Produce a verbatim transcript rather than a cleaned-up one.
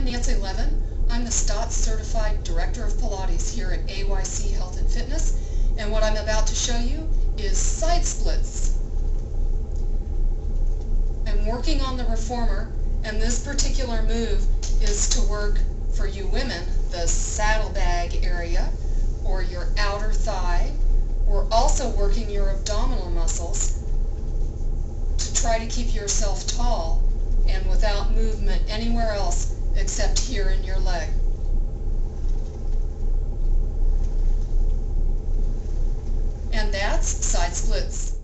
Nancy Levin. I'm the STOTS Certified Director of Pilates here at A Y C Health and Fitness, and what I'm about to show you is side splits. I'm working on the reformer, and this particular move is to work, for you women, the saddlebag area or your outer thigh. We're also working your abdominal muscles to try to keep yourself tall and without movement anywhere else except here in your leg. And that's side splits.